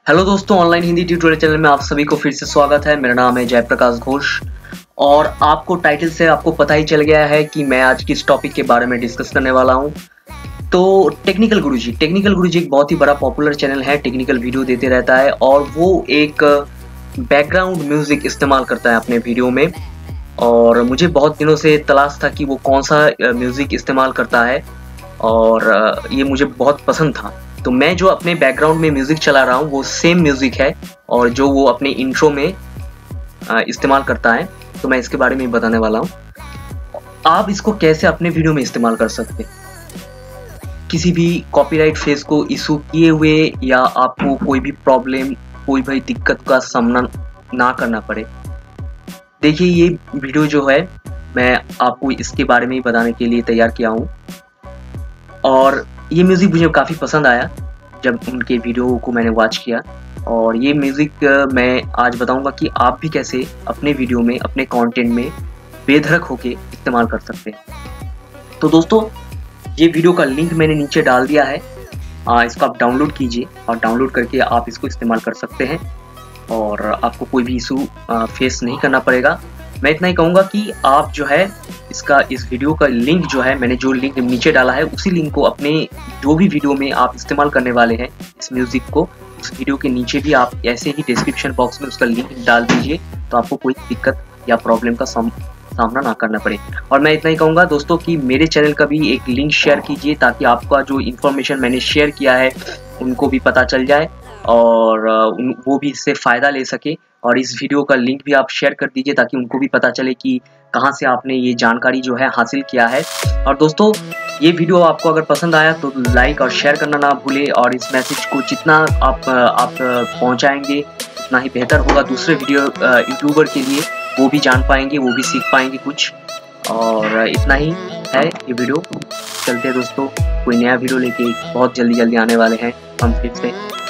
Hello दोस्तों, online Hindi tutorial channel में आप सभी को फिर से स्वागत है। मेरा नाम है जयप्रकाश घोष और आपको टाइटल से आपको पता ही चल गया है कि मैं आज किस टॉपिक के बारे में डिस्कस करने वाला हूं। तो टेक्निकल गुरुजी एक बहुत ही बड़ा पॉपुलर चैनल है, टेक्निकल वीडियो देते रहता है और वो एक बैकग्राउंड म्यूजिक इस्तेमाल करता है अपने वीडियो में। और मुझे बहुत दिनों से तलाश था कि वो कौन सा म्यूजिक इस्तेमाल करता है और ये मुझे बहुत पसंद था। तो मैं जो अपने बैकग्राउंड में म्यूजिक चला रहा हूँ वो सेम म्यूजिक है और जो वो अपने इंट्रो में इस्तेमाल करता है। तो मैं इसके बारे में बताने वाला हूँ। आप इसको कैसे अपने वीडियो में इस्तेमाल कर सकते हैं किसी भी कॉपीराइट फेस को इशू किए हुए, या आपको कोई भी प्रॉब्लम, कोई भी दिक्कत का सामना ना करना पड़े। देखिए, ये वीडियो जो है मैं आपको इसके बारे में ही बताने के लिए तैयार किया हूँ और ये म्यूज़िक मुझे काफ़ी पसंद आया जब उनके वीडियो को मैंने वॉच किया। और ये म्यूज़िक मैं आज बताऊंगा कि आप भी कैसे अपने वीडियो में, अपने कंटेंट में बेधड़क होके इस्तेमाल कर सकते हैं। तो दोस्तों, ये वीडियो का लिंक मैंने नीचे डाल दिया है, इसको आप डाउनलोड कीजिए और डाउनलोड करके आप इसको इस्तेमाल कर सकते हैं और आपको कोई भी इशू फेस नहीं करना पड़ेगा। मैं इतना ही कहूँगा कि आप जो है इस वीडियो का लिंक जो है, मैंने जो लिंक नीचे डाला है उसी लिंक को अपने जो भी वीडियो में आप इस्तेमाल करने वाले हैं इस म्यूजिक को, उस वीडियो के नीचे भी आप ऐसे ही डिस्क्रिप्शन बॉक्स में उसका लिंक डाल दीजिए, तो आपको कोई दिक्कत या प्रॉब्लम का सामना ना करना पड़े। और मैं इतना ही कहूँगा दोस्तों कि मेरे चैनल का भी एक लिंक शेयर कीजिए ताकि आपका जो इन्फॉर्मेशन मैंने शेयर किया है उनको भी पता चल जाए और वो भी इससे फ़ायदा ले सके। और इस वीडियो का लिंक भी आप शेयर कर दीजिए ताकि उनको भी पता चले कि कहाँ से आपने ये जानकारी जो है हासिल किया है। और दोस्तों, ये वीडियो आपको अगर पसंद आया तो लाइक और शेयर करना ना भूलें और इस मैसेज को जितना आप पहुँचाएंगे उतना ही बेहतर होगा दूसरे वीडियो यूट्यूबर के लिए। वो भी जान पाएंगे, वो भी सीख पाएंगे कुछ। और इतना ही है ये वीडियो। चलते हैं दोस्तों, कोई नया वीडियो लेके बहुत जल्दी आने वाले हैं हम फिर से।